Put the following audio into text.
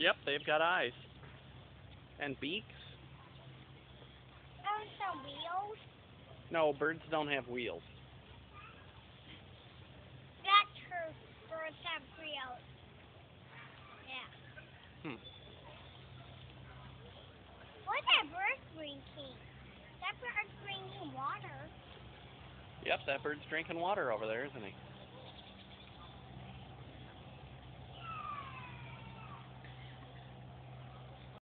Yep, they've got eyes. And beaks. Some wheels. No, birds don't have wheels. That's true. Birds have wheels. Yeah. What's that bird drinking? That bird's drinking water. Yep, that bird's drinking water over there, isn't he?